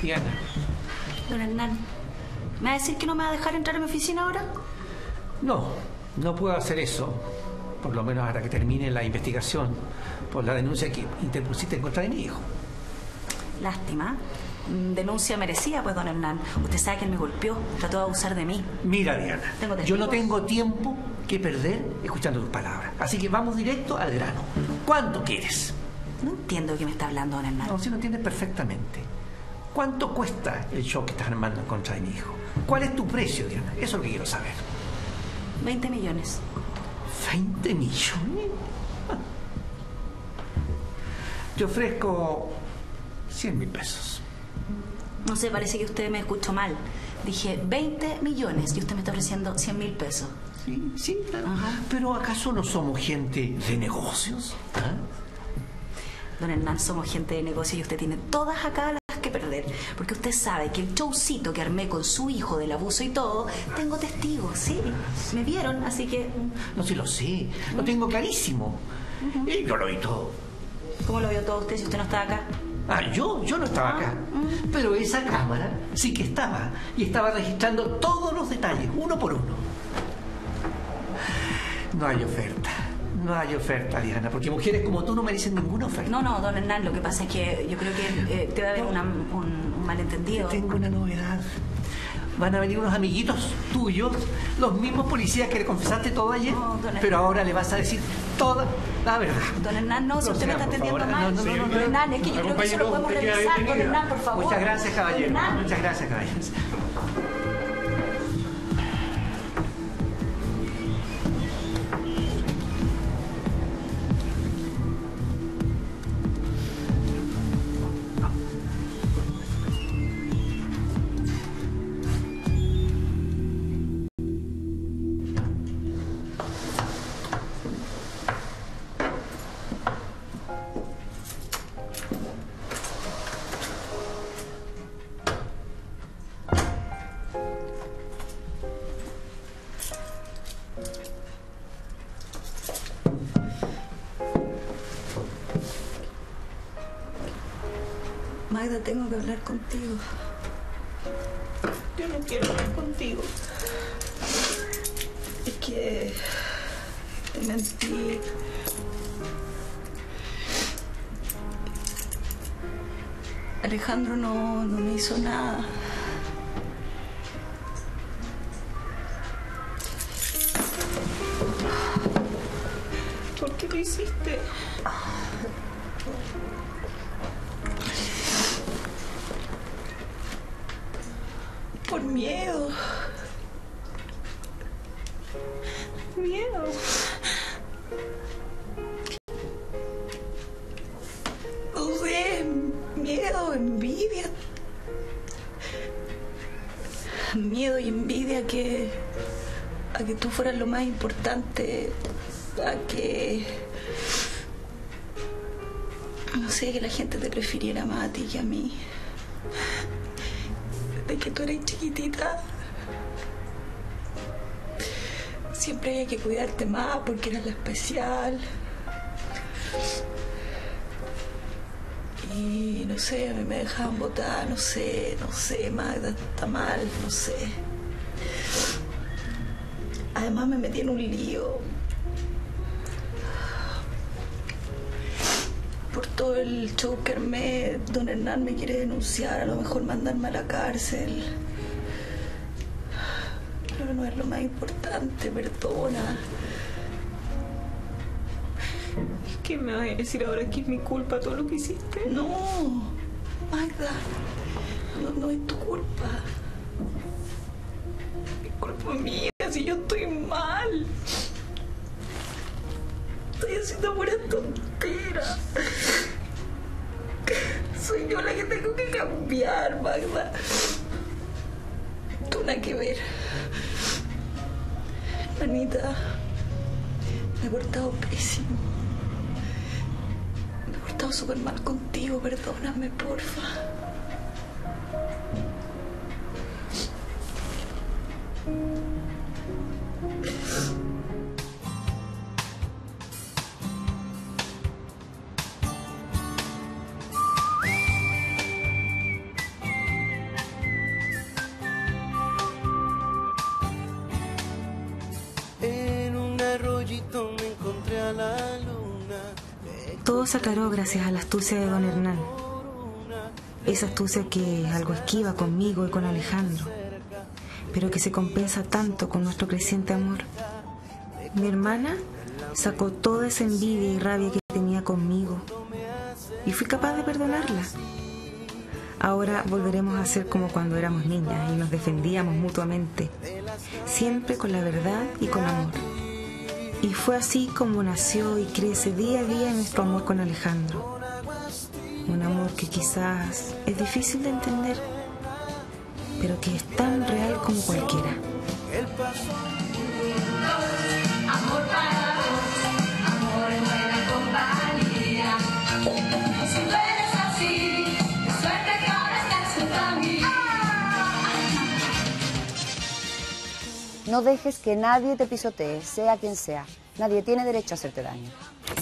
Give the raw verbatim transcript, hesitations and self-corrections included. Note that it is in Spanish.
Diana. Don Hernán, ¿me va a decir que no me va a dejar entrar a mi oficina ahora? No, no puedo hacer eso. Por lo menos hasta que termine la investigación por la denuncia que interpusiste en contra de mi hijo. Lástima. Denuncia merecida, pues, don Hernán. Usted sabe que él me golpeó, trató de abusar de mí. Mira, Diana, yo no tengo tiempo que perder escuchando tus palabras. Así que vamos directo al grano. ¿Cuánto quieres? No entiendo de qué me está hablando, don Hernán. No, sí lo entiendes perfectamente. ¿Cuánto cuesta el show que estás armando en contra de mi hijo? ¿Cuál es tu precio, Diana? Eso es lo que quiero saber. Veinte millones. ¿Veinte millones? Te ofrezco cien mil pesos. No sé, parece que usted me escuchó mal. Dije veinte millones y usted me está ofreciendo cien mil pesos. Sí, sí, claro. Ajá. Pero ¿acaso no somos gente de negocios? ¿Ah? Don Hernán, somos gente de negocios y usted tiene todas acá las que perder. Porque usted sabe que el showcito que armé con su hijo del abuso y todo, tengo testigos, ¿sí? Me vieron, así que... No, sí lo sé. Lo tengo clarísimo. Uh-huh. Y yo lo vi todo. ¿Cómo lo vio todo usted si usted no estaba acá? Ah, yo, yo no estaba acá. Uh-huh. Pero esa cámara sí que estaba. Y estaba registrando todos los detalles, uno por uno. No hay oferta. No hay oferta, Diana, porque mujeres como tú no merecen ninguna oferta. No, no, don Hernán, lo que pasa es que yo creo que eh, debe haber una, un, un malentendido. Tengo una novedad. Van a venir unos amiguitos tuyos, los mismos policías que le confesaste todo ayer, no, pero ahora le vas a decir toda la verdad. Don Hernán, no, si usted me está entendiendo favor. mal. No, no, no, no, don Hernán, es que yo creo que eso lo podemos revisar. Don Hernán, por favor. Muchas gracias, caballero. Muchas gracias, caballero. Magda, tengo que hablar contigo. Yo no quiero hablar contigo. Es que te mentí. Alejandro no, no me hizo nada. ¿Por qué lo hiciste? Por miedo. Miedo. No sé, miedo, envidia. Miedo y envidia a que a que tú fueras lo más importante, a que no sé, que la gente te prefiriera más a ti que a mí. De que tú eres chiquitita, siempre había que cuidarte más porque eras la especial. Y no sé, a mí me dejaban botar, no sé, no sé, Magda, está mal, no sé. Además me metí en un lío por todo el show que armé. Don Hernán me quiere denunciar, a lo mejor mandarme a la cárcel. Pero no es lo más importante, perdona. ¿Qué me vas a decir ahora que es mi culpa todo lo que hiciste? No, Magda, no, no es tu culpa. Es culpa mía, si yo estoy mal. Estoy haciendo pura tontera. Soy yo la que tengo que cambiar, Magda. Tú nada que ver. Hermanita, me he portado pésimo. Me he portado súper mal contigo, perdóname, porfa. Todo se aclaró gracias a la astucia de don Hernán. Esa astucia que es algo esquiva conmigo y con Alejandro, pero que se compensa tanto con nuestro creciente amor. Mi hermana sacó toda esa envidia y rabia que tenía conmigo y fui capaz de perdonarla. Ahora volveremos a ser como cuando éramos niñas y nos defendíamos mutuamente, siempre con la verdad y con amor. Y fue así como nació y crece día a día nuestro amor con Alejandro. Un amor que quizás es difícil de entender, pero que es tan real como cualquiera. Amor para vos, amor en buena compañía. Si tú eres así, qué suerte que ahora estás junto a mí. No dejes que nadie te pisotee, sea quien sea. Nadie tiene derecho a hacerte daño.